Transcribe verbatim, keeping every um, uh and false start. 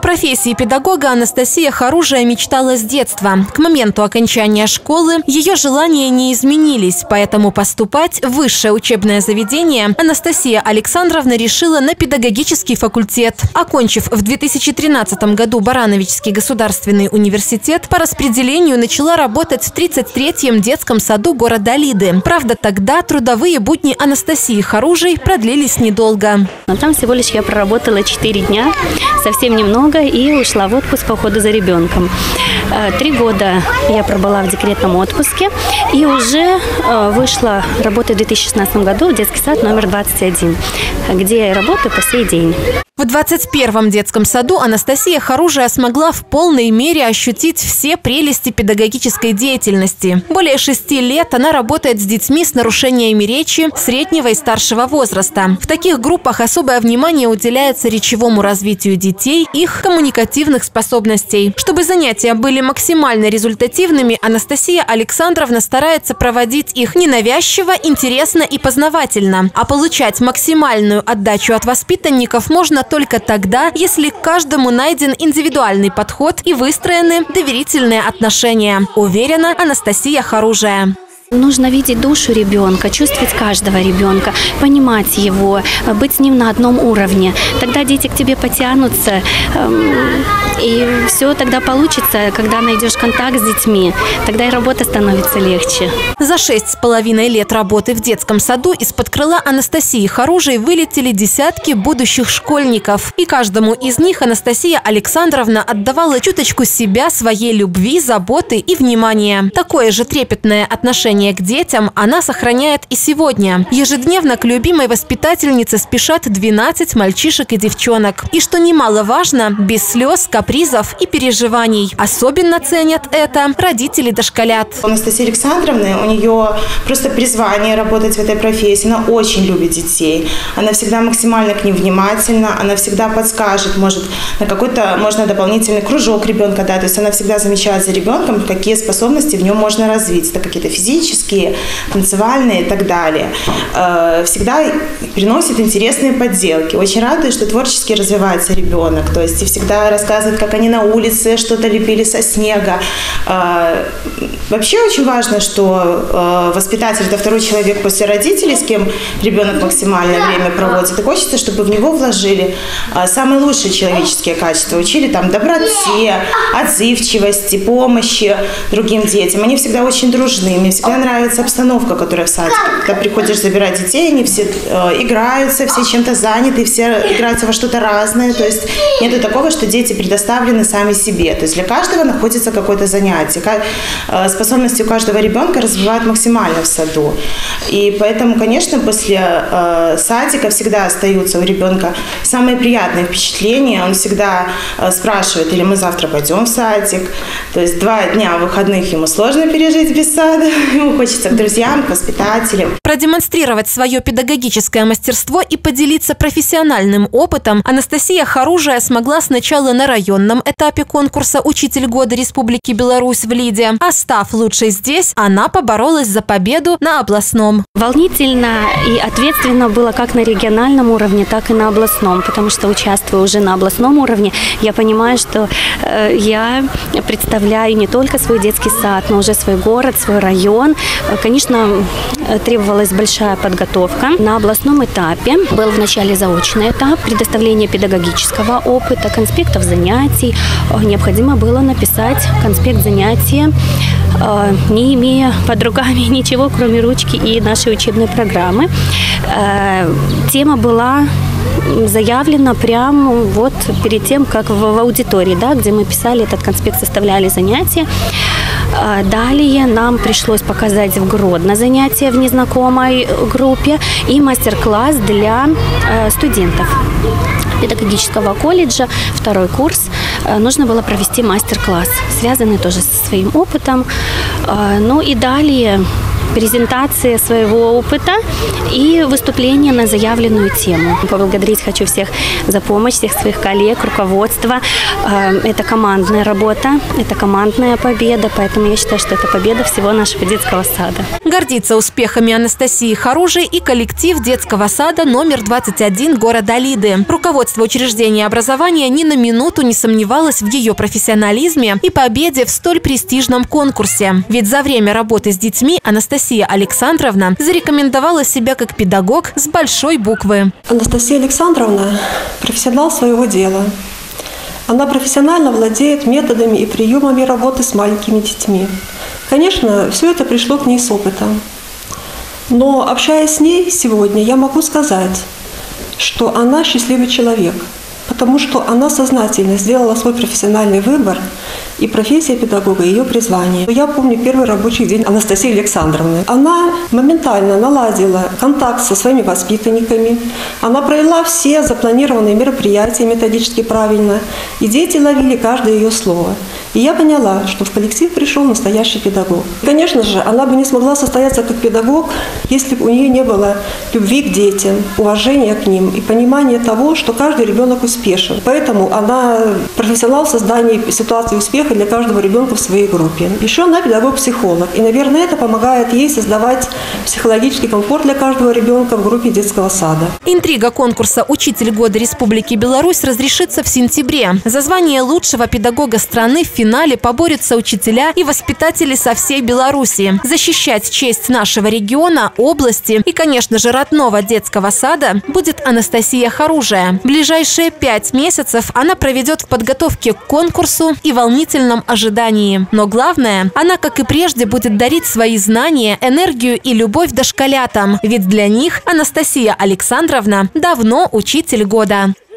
профессии педагога Анастасия Хоружая мечтала с детства. К моменту окончания школы ее желания не изменились, поэтому поступать в высшее учебное заведение Анастасия Александровна решила на педагогический факультет. Окончив в две тысячи тринадцатом году Барановичский государственный университет, по распределению начала работать в тридцать третьем детском саду города Лиды. Правда, тогда трудовые будни Анастасии Хоружей продлились недолго. Но там всего лишь я проработала четыре дня, совсем немного, и ушла в отпуск по уходу за ребенком. Три года я пробыла в декретном отпуске и уже вышла работать в две тысячи шестнадцатом году в детский сад номер двадцать один, где я работаю по сей день. В двадцать первом детском саду Анастасия Хоружая смогла в полной мере ощутить все прелести педагогической деятельности. Более шести лет она работает с детьми с нарушениями речи среднего и старшего возраста. В таких группах особое внимание уделяется речевому развитию детей, их коммуникативных способностей. Чтобы занятия были максимально результативными, Анастасия Александровна старается проводить их ненавязчиво, интересно и познавательно. А получать максимальную отдачу от воспитанников можно только тогда, если к каждому найден индивидуальный подход и выстроены доверительные отношения, уверена Анастасия Хоружая. Нужно видеть душу ребенка, чувствовать каждого ребенка, понимать его, быть с ним на одном уровне. Тогда дети к тебе потянутся, и все тогда получится, когда найдешь контакт с детьми. Тогда и работа становится легче. За шесть с половиной лет работы в детском саду из-под крыла Анастасии Хоружей вылетели десятки будущих школьников. И каждому из них Анастасия Александровна отдавала чуточку себя, своей любви, заботы и внимания. Такое же трепетное отношение к детям она сохраняет и сегодня. Ежедневно к любимой воспитательнице спешат двенадцать мальчишек и девчонок. И что немаловажно, без слез, капризов и переживаний. Особенно ценят это родители дошколят. У Анастасии Александровны, у нее просто призвание работать в этой профессии. Она очень любит детей. Она всегда максимально к ним внимательна. Она всегда подскажет, может, на какой-то можно дополнительный кружок ребенка дать. То есть она всегда замечает за ребенком, какие способности в нем можно развить. Это какие-то физические, танцевальные и так далее. Всегда приносит интересные подделки. Очень радует, что творчески развивается ребенок. То есть и всегда рассказывает, как они на улице что-то лепили со снега. Вообще очень важно, что воспитатель – это второй человек после родителей, с кем ребенок максимальное время проводит. И хочется, чтобы в него вложили самые лучшие человеческие качества. Учили там доброте, отзывчивости, помощи другим детям. Они всегда очень дружны. Мне всегда нравится обстановка, которая в садике. Когда приходишь забирать детей, они все э, играются, все чем-то заняты, все играются во что-то разное. То есть нету такого, что дети предоставлены сами себе. То есть для каждого находится какое-то занятие. Э, способности у каждого ребенка развивают максимально в саду. И поэтому, конечно, после э, садика всегда остаются у ребенка самые приятные впечатления. Он всегда э, спрашивает, или мы завтра пойдем в садик. То есть два дня выходных ему сложно пережить без сада. Ему хочется к друзьям, к воспитателям. Продемонстрировать свое педагогическое мастерство и поделиться профессиональным опытом Анастасия Хоружая смогла сначала на районном этапе конкурса «Учитель года Республики Беларусь» в Лиде. А став лучшей здесь, она поборолась за победу на областном. Волнительно и ответственно было как на региональном уровне, так и на областном, потому что, участвуя уже на областном уровне, я понимаю, что э, я представляю не только свой детский сад, но уже свой город, свой район. Конечно, требовалась большая подготовка. На областном этапе был вначале заочный этап, предоставление педагогического опыта, конспектов занятий. Необходимо было написать конспект занятия, не имея под руками ничего, кроме ручки и нашей учебной программы. Тема была заявлена прямо вот перед тем, как в аудитории, да, где мы писали этот конспект, составляли занятия. Далее нам пришлось показать в Гродно занятия в незнакомой группе и мастер-класс для студентов педагогического колледжа, второй курс. Нужно было провести мастер-класс, связанный тоже со своим опытом. Ну и далее презентация своего опыта и выступление на заявленную тему. Поблагодарить хочу всех за помощь, всех своих коллег, руководства. Это командная работа, это командная победа, поэтому я считаю, что это победа всего нашего детского сада. Гордится успехами Анастасии Харужей и коллектив детского сада номер двадцать один города Лиды. Руководство учреждения образования ни на минуту не сомневалось в ее профессионализме и победе в столь престижном конкурсе. Ведь за время работы с детьми Анастасия Александровна зарекомендовала себя как педагог с большой буквы. Анастасия Александровна – профессионал своего дела. Она профессионально владеет методами и приемами работы с маленькими детьми. Конечно, все это пришло к ней с опытом. Но общаясь с ней сегодня, я могу сказать, что она счастливый человек, потому что она сознательно сделала свой профессиональный выбор, и профессия педагога – ее призвание. Я помню первый рабочий день Анастасии Александровны. Она моментально наладила контакт со своими воспитанниками, она провела все запланированные мероприятия методически правильно, и дети ловили каждое ее слово. И я поняла, что в коллектив пришел настоящий педагог. Конечно же, она бы не смогла состояться как педагог, если бы у нее не было любви к детям, уважения к ним и понимания того, что каждый ребенок успешен. Поэтому она профессионал в создании ситуации успеха для каждого ребенка в своей группе. Еще она педагог-психолог. И, наверное, это помогает ей создавать психологический комфорт для каждого ребенка в группе детского сада. Интрига конкурса «Учитель года Республики Беларусь» разрешится в сентябре. За звание лучшего педагога страны в финале поборются учителя и воспитатели со всей Беларуси. Защищать честь нашего региона, области и, конечно же, родного детского сада будет Анастасия Харужая. Ближайшие пять месяцев она проведет в подготовке к конкурсу и волнительном ожидании. Но главное, она, как и прежде, будет дарить свои знания, энергию и любовь дошколятам. Ведь для них Анастасия Александровна давно учитель года.